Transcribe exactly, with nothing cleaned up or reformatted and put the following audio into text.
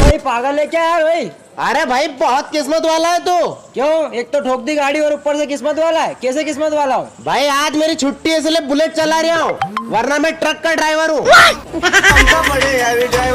भाई पागल है क्या यार भाई? अरे भाई बहुत किस्मत वाला है तू। क्यों? एक तो ठोक दी गाड़ी और ऊपर से किस्मत वाला है। कैसे किस्मत वाला हूँ भाई? आज मेरी छुट्टी है इसलिए बुलेट चला रहा हूँ, वरना मैं ट्रक का ड्राइवर हूँ।